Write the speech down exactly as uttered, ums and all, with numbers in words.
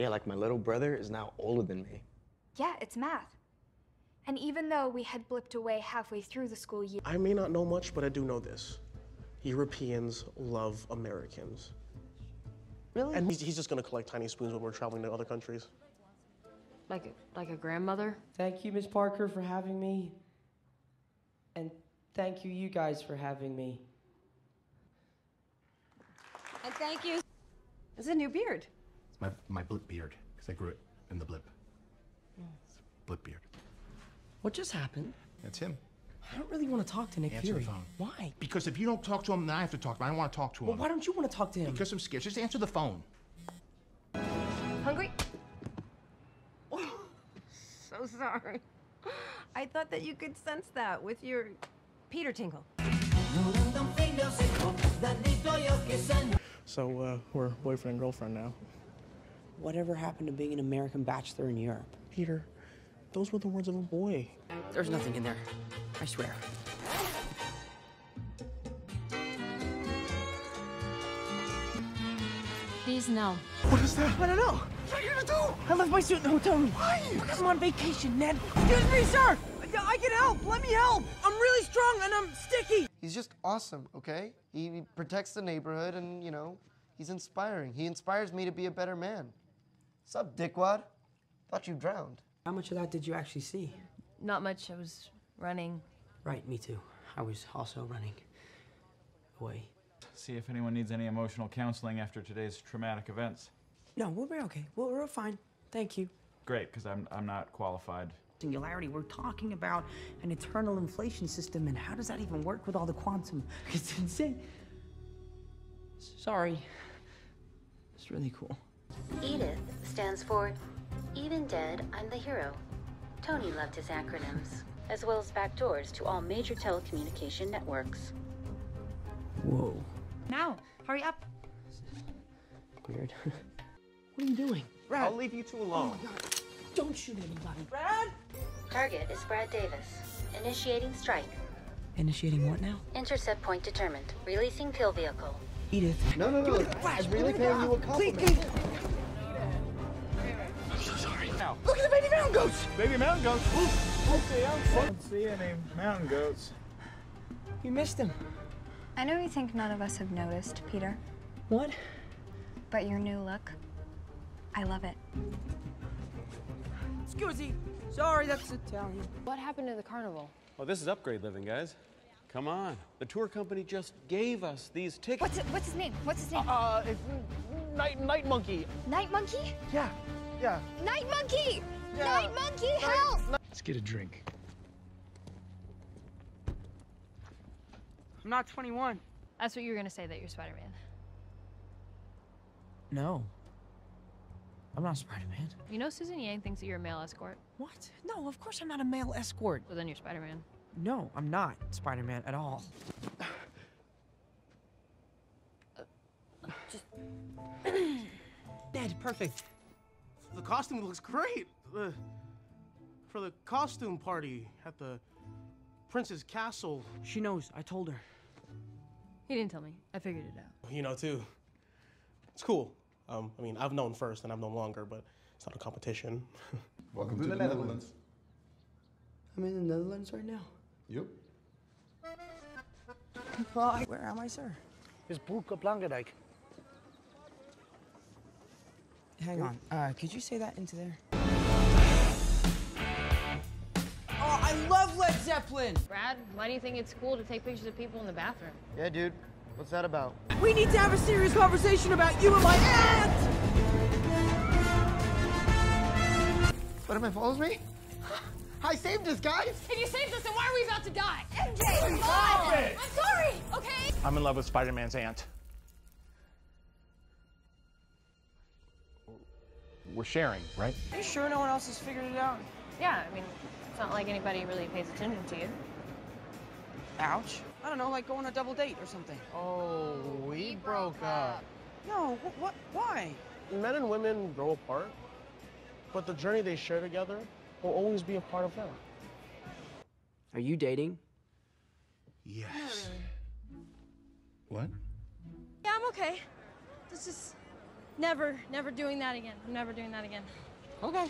Yeah, like my little brother is now older than me. Yeah, it's math. And even though we had blipped away halfway through the school year... I may not know much, but I do know this. Europeans love Americans. Really? And he's, he's just gonna collect tiny spoons when we're traveling to other countries. Like a, like a grandmother? Thank you, Miss Parker, for having me. And thank you, you guys, for having me. And thank you. It's a new beard. It's my, my blip beard, because I grew it in the blip. It's a blip beard. What just happened? That's him. I don't really want to talk to Nick Answer Fury. the phone. Why? Because if you don't talk to him, then I have to talk to him. I don't want to talk to him. Well, why don't you want to talk to him? Because I'm scared. Just answer the phone. Hungry? Oh, so sorry. I thought that you could sense that with your Peter tinkle. So, uh, we're boyfriend and girlfriend now. Whatever happened to being an American bachelor in Europe? Peter, those were the words of a boy. There's nothing in there. I swear. Please, no. What is that? I don't know. What are you gonna do? I left my suit in the hotel room. Why? Because I'm on vacation, Ned. Excuse me, sir. I can help. Let me help. I'm really strong and I'm sticky. He's just awesome, okay? He, he protects the neighborhood and, you know, he's inspiring. He inspires me to be a better man. What's up, dickwad? Thought you drowned. How much of that did you actually see? Not much. I was running. Right, me too. I was also running away. See if anyone needs any emotional counseling after today's traumatic events. No, we'll be okay. We're, we're fine. Thank you. Great, because I'm, I'm not qualified. Singularity, we're talking about an eternal inflation system, and how does that even work with all the quantum? It's insane. Sorry. It's really cool. EDITH stands for Even Dead, I'm the Hero. Tony loved his acronyms, as well as backdoors to all major telecommunication networks. Whoa. Now, hurry up. Weird. What are you doing? Brad. I'll leave you two alone. Oh, God. Don't shoot anybody. Brad! Target is Brad Davis. Initiating strike. Initiating what now? Intercept point determined. Releasing kill vehicle. Edith. No, no, no. Flash, I'm really paying you a compliment. Please, please. I'm so sorry. Now. Look at the baby mountain goats! Baby mountain goats. Okay, I don't see any mountain goats. You missed him. I know you think none of us have noticed, Peter, What? but your new look, I love it. Scusi. Sorry, that's Italian. What happened to the carnival? Oh, this is upgrade living, guys. Come on. The tour company just gave us these tickets. What's it, what's his name? What's his name? Uh, it's Night, Night Monkey. Night Monkey? Yeah, yeah. Night Monkey! Yeah. Night Monkey, help! Let's get a drink. I'm not twenty-one. That's what you were gonna say, that you're Spider-Man. No. I'm not Spider-Man. You know Susan Yang thinks that you're a male escort? What? No, of course I'm not a male escort. Well, then you're Spider-Man. No, I'm not Spider-Man at all. Just... Ned, perfect. The costume looks great. Uh, for the costume party at the Prince's Castle. She knows. I told her. He didn't tell me. I figured it out. You know, too. It's cool. Um, I mean, I've known first and I've known longer, but it's not a competition. Welcome to, to the, the Netherlands. Netherlands. I'm in the Netherlands right now. Yep. Well, where am I, sir? Is broek op Langendijk. Hang on. Uh, could you say that into there? Oh, I love Led Zeppelin! Brad, why do you think it's cool to take pictures of people in the bathroom? Yeah, dude. What's that about? We need to have a serious conversation about you and my aunt! Spider-Man follows me? I saved us, guys! If you saved us, then why are we about to die? M J, stop it! I'm sorry, okay? I'm in love with Spider-Man's aunt. We're sharing, right? Are you sure no one else has figured it out? Yeah, I mean, it's not like anybody really pays attention to you. Ouch. I don't know, like go on a double date or something. Oh, we broke up. No, what, what, why? Men and women grow apart, but the journey they share together will always be a part of them. Are you dating? Yes. What? Yeah, I'm okay. This is Never, never doing that again. I'm never doing that again. Okay.